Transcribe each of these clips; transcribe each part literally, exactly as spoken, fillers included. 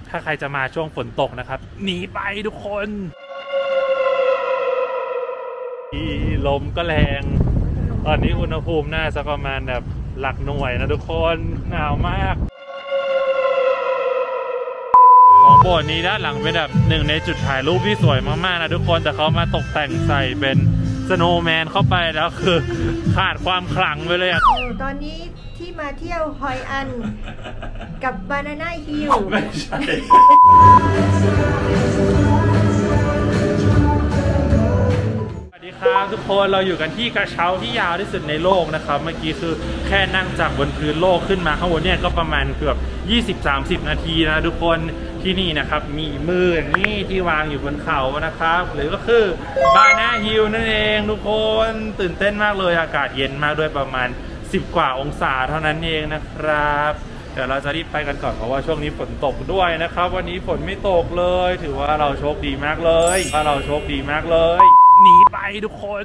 ถ้าใครจะมาช่วงฝนตกนะครับหนีไปทุกคนลมก็แรงตอนนี้อุณหภูมิน่าจะประมาณแบบหลักหน่วยนะทุกคนหนาวมากของโบสถ์นี้ด้านหลังเป็นแบบหนึ่งในจุดถ่ายรูปที่สวยมากๆนะทุกคนแต่เขามาตกแต่งใส่เป็นสโนว์แมนเข้าไปแล้วคือขาดความขลังไปเลยอ่ะตอนนี้ที่มาเที่ยวฮอยอันกับบานาน่าฮิลไม่ใช่สวัสดีครับทุกคนเราอยู่กันที่กระเช้าที่ยาวที่สุดในโลกนะครับเมื่อกี้คือแค่นั่งจากบนพื้นโลกขึ้นมาข้างบนเนี่ยก็ประมาณเกือบ ยี่สิบถึงสามสิบ นาทีนะทุกคนที่นี่นะครับมีมืออย่างนี้ที่วางอยู่บนเขานะครับหรือก็คือบานาน่าฮิลนั่นเองทุกคนตื่นเต้นมากเลยอากาศเย็นมากด้วยประมาณสิบกว่าองศาเท่านั้นเองนะครับเดี๋ยวเราจะรีบไปกันก่อนเพราะว่าช่วงนี้ฝนตกด้วยนะครับวันนี้ฝนไม่ตกเลยถือว่าเราโชคดีมากเลยว่าเราโชคดีมากเลยหนีไปทุกคน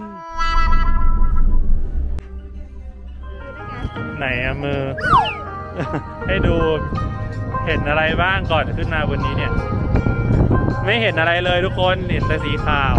ไหนอะมือ ให้ดูเห็นอะไรบ้างก่อนขึ้นมาบนนี้เนี่ยไม่เห็นอะไรเลยทุกคนเห็นแต่สีขาว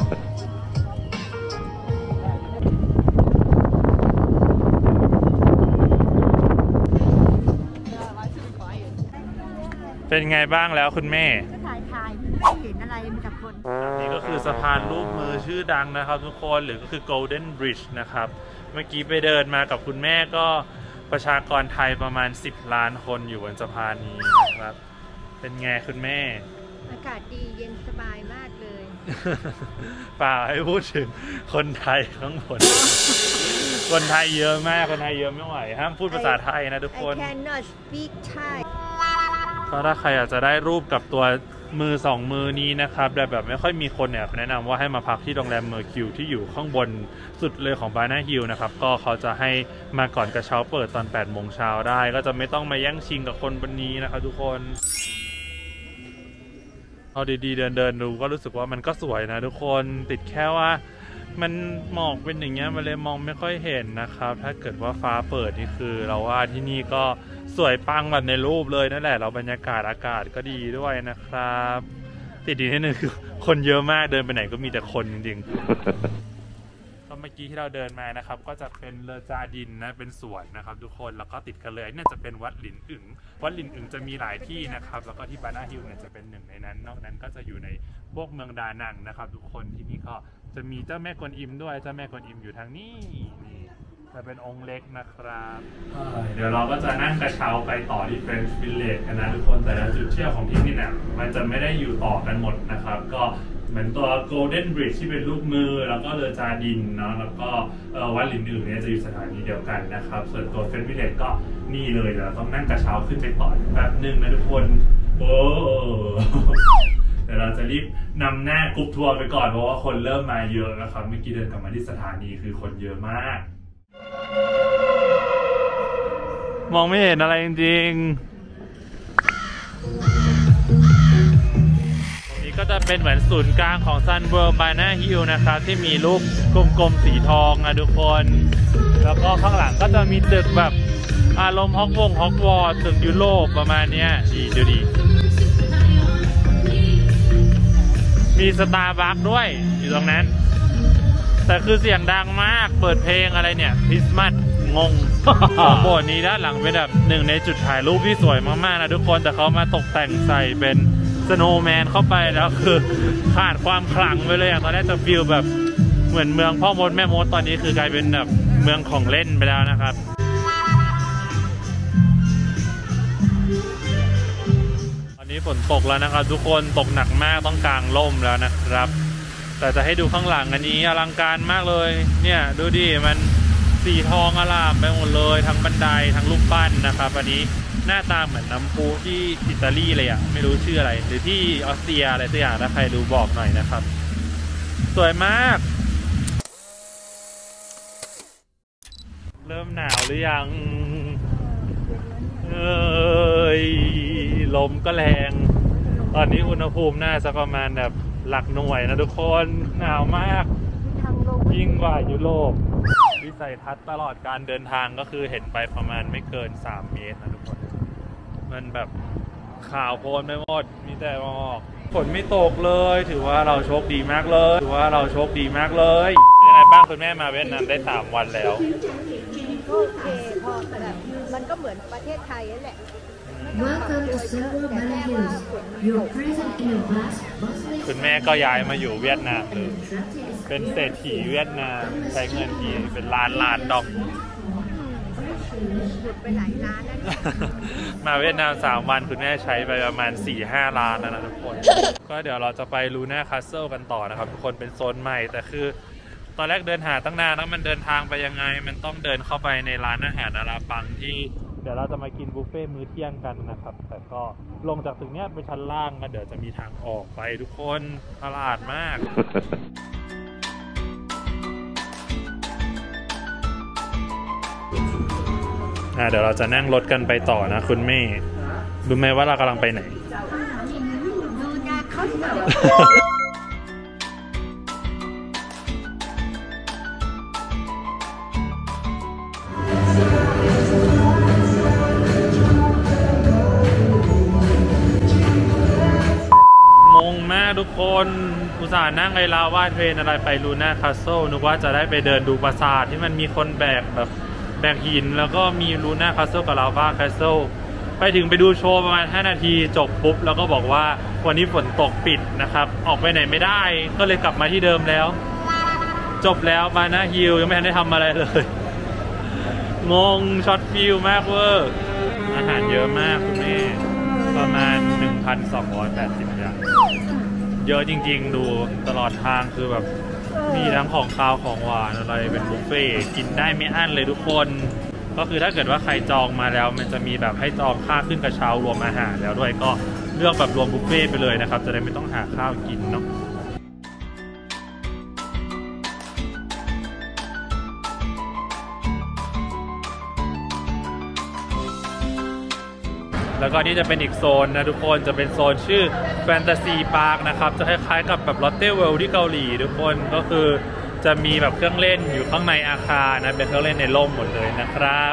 เป็นไงบ้างแล้วคุณแม่ถ่ายถ่ายไม่เห็นอะไรมีแต่คนนี่ก็คือสะพานรูปมือชื่อดังนะครับทุกคนหรือก็คือ Golden Bridge นะครับเมื่อกี้ไปเดินมากับคุณแม่ก็ประชากรไทยประมาณสิบล้านคนอยู่บนสะพานนี้นะครับเป็นไงคุณแม่อากาศดีเย็นสบายมากเลยเปล่าให้พูดถึงคนไทยข้างบนคนไทยเยอะมากคนไทยเยอะไม่ไหวห้ามพูดภาษาไทยนะทุกคน I cannot speak Thai ก็ถ้าใครอยากจะได้รูปกับตัวมือสองมือนี้นะครับแต่แบบไม่ค่อยมีคนเนี่ยแนะนำว่าให้มาพักที่โรงแรมเมอร์คิวที่อยู่ข้างบนสุดเลยของบานาน่าฮิลนะครับก็เขาจะให้มาก่อนกระเช้าเปิดตอนแปดโมงเช้าได้ก็จะไม่ต้องมาแย่งชิงกับคนบนนี้นะครับทุกคนเอาดีๆเดินเดินดูก็รู้สึกว่ามันก็สวยนะทุกคนติดแค่ว่ามันหมอกเป็นอย่างเงี้ยมันเลยมองไม่ค่อยเห็นนะครับถ้าเกิดว่าฟ้าเปิดนี่คือเราว่าที่นี่ก็สวยปังแบบในรูปเลยนั่นแหละเราบรรยากาศอากาศก็ดีด้วยนะครับติดดีนิดนึงคือคนเยอะมากเดินไปไหนก็มีแต่คนจริงๆก็เมื่อกี้ที่เราเดินมานะครับก็จะเป็นเลอจาดินนะเป็นสวนนะครับทุกคนแล้วก็ติดกันเลยนี่จะเป็นวัดหลินอึ๋งวัดหลินอึ๋งจะมีหลายที่นะครับแล้วก็ที่บานาน่าฮิลเนี่ยจะเป็นหนึ่งในนั้นนอกนั้นก็จะอยู่ในพวกเมืองดานังนะครับทุกคนที่นี่ก็จะมีเจ้าแม่กวนอิมด้วยเจ้าแม่กวนอิมอยู่ทางนี้นี่จะเป็นองค์เล็กนะครับเดี๋ยวเราก็จะนั่งกระเช้าไปต่อที่เฟรนช์วิลเลจกันนะทุกคนแต่ละจุดเที่ยวของที่นี่เนี่ยมันจะไม่ได้อยู่ต่อกันหมดนะครับก็เหมือนตัว Golden Bridge ที่เป็นรูปมือแล้วก็เรือจาดินเนาะแล้วก็วัดหลินอึ๋งเนี่ยจะอยู่สถานีเดียวกันนะครับส่วนตัวเฟรนช์วิลเลจก็นี่เลยเดี๋ยวเราต้องนั่งกระเช้าขึ้นไปต่อแบบนึงนะทุกคนโอ้เดี๋ยวเราจะรีบนำหน้ากรุ๊ปทัวร์ไปก่อนเพราะว่าคนเริ่มมาเยอะแล้วครับเมื่อกี้เดินกลับมาที่สถานีคือคนเยอะมากมองไม่เห็นอะไรจริงๆตรงนี้ก็จะเป็นเหมือนศูนย์กลางของซันเวิลด์บานาน่าฮิลนะครับที่มีรูปกลมๆสีทองนะทุกคนแล้วก็ข้างหลังก็จะมีตึกแบบอารมณ์ฮอกวงฮอกวอตส์ตึกยุโรปประมาณนี้ดีดูดีมีสตาร์บัคด้วยอยู่ตรงนั้นแต่คือเสียงดังมากเปิดเพลงอะไรเนี่ยคริสต์มาสงงของโบสถ์นี้ด้านหลังเป็นแบบหนึ่งในจุดถ่ายรูปที่สวยมากๆนะทุกคนแต่เขามาตกแต่งใส่เป็นสโนว์แมนเข้าไปแล้วคือขาดความขลังไปเลยอ่ะตอนแรกจะฟิลแบบเหมือนเมืองพ่อมดแม่มดตอนนี้คือกลายเป็นแบบเมืองของเล่นไปแล้วนะครับตอนนี้ฝนตกแล้วนะครับทุกคนตกหนักมากต้องกางร่มแล้วนะครับแต่จะให้ดูข้างหลังอันนี้อลังการมากเลยเนี่ยดูดิมันสีทองอลามไปหมดเลยทั้งบันไดทั้งรูปปั้นนะครับอันนี้หน้าตาเหมือนน้ำพุที่อิตาลีเลยอ่ะไม่รู้ชื่ออะไรหรือที่ออสเตรียอะไรสักอย่างถ้าใครรู้บอกหน่อยนะครับสวยมากเริ่มหนาวหรือยังเอ้ยลมก็แรงตอนนี้อุณหภูมิน่าจะประมาณแบบหลักหน่วยนะทุกคนหนาวมากยิ่งกว่ายุโรปวิสัยทัศน์ตลอดการเดินทางก็คือเห็นไปประมาณไม่เกินสามเมตรนะทุกคนมันแบบข่าวโพลนไปหมดมีแต่หมอกฝนไม่ตกเลยถือว่าเราโชคดีมากเลยถือว่าเราโชคดีมากเลยยังไงบ้างคุณแม่มาเวียดนามได้สามวันแล้วโอเคพอแบบมันก็เหมือนประเทศไทยนั่นแหละ Welcome to Silver Valley Hills. You're present in a vast, bustling. คุณแม่ก็ย้ายมาอยู่เวียดนามเลยเป็นเศรษฐีเวียดนามใช้เงินทีเป็นล้านล้านดอกหยุดไปหลายล้านแล้วมาเวียดนามสามวันคุณแม่ใช้ไปประมาณ สี่ห้า ล้านแล้วนะทุกคนก็เดี๋ยวเราจะไปลูน่าคาสเซิลกันต่อนะครับทุกคนเป็นโซนใหม่แต่คือตอนแรกเดินหาตั้งนานแล้วมันเดินทางไปยังไงมันต้องเดินเข้าไปในร้านอาหารอาราปังที่เดี๋ยวเราจะมากินบุฟเฟ่มื้อเที่ยงกันนะครับแต่ก็ลงจากตึกเนี้ยไปชั้นล่างก็เดี๋ยวจะมีทางออกไปทุกคนตลาดมากอ่าเดี๋ยวเราจะนั่งรถกันไปต่อนะคุณแม่รู้ไหมว่าเรากำลังไปไหนทุกคนอุตส่าห์นั่งไอ้ลาว่าเทรนอะไรไปลูน่าคาสเซิลนึกว่าจะได้ไปเดินดูปราสาทที่มันมีคนแบกแบบแบกหินแล้วก็มีลูน่าคาสเซิลกับลาว่าคาสเซิลไปถึงไปดูโชว์ประมาณห้านาทีจบปุ๊บแล้วก็บอกว่าวันนี้ฝนตกปิดนะครับออกไปไหนไม่ได้ก็เลยกลับมาที่เดิมแล้วจบแล้วบานาฮิลยังไม่ทันได้ทำอะไรเลยงงช็อตฟิลมากเวอร์อาหารเยอะมากคุณแม่ประมาณ หนึ่งพันสองร้อยแปดสิบ อย่างเยอะจริงๆดูตลอดทางคือแบบมีทั้งของคาวของหวานอะไรเป็นบุฟเฟ่กินได้ไม่อั้นเลยทุกคนก็คือถ้าเกิดว่าใครจองมาแล้วมันจะมีแบบให้จองค่าขึ้นกระเช้ารวมอาหารแล้วด้วยก็เลือกแบบรวมบุฟเฟ่ไปเลยนะครับจะได้ไม่ต้องหาข้าวกินเนาะแล้วก็นี่จะเป็นอีกโซนนะทุกคนจะเป็นโซนชื่อแฟนตาซีพาร์คนะครับจะคล้ายๆกับแบบลอตเต้เวิลด์ที่เกาหลีทุกคนก็คือจะมีแบบเครื่องเล่นอยู่ข้างในอาคารนะเป็นเครื่องเล่นในร่มหมดเลยนะครับ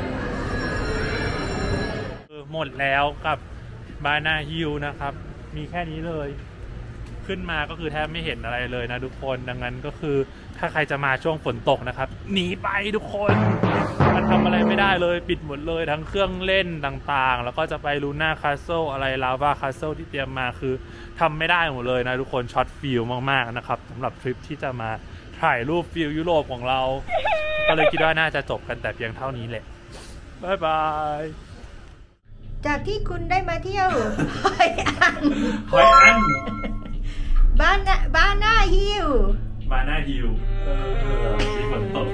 หมดแล้วกับบานาฮิลนะครับมีแค่นี้เลยขึ้นมาก็คือแทบไม่เห็นอะไรเลยนะทุกคนดังนั้นก็คือถ้าใครจะมาช่วงฝนตกนะครับหนีไปทุกคนมันทำอะไรไม่ได้เลยปิดหมดเลยทั้งเครื่องเล่นต่างๆแล้วก็จะไปลูน่าคาสเซิลอะไรลาวาคาสเซิลที่เตรียมมาคือทำไม่ได้หมดเลยนะทุกคนช็อตฟิลมากๆนะครับสำหรับทริปที่จะมาถ่ายรูปฟิลยุโรปของเราก็เลยคิดว่าน่าจะจบกันแต่เพียงเท่านี้แหละบ๊ายบายจากที่คุณได้มาเที่ยวฮอยอันฮอยอันบานาบานาฮิลบานาฮิลที่ฝนตก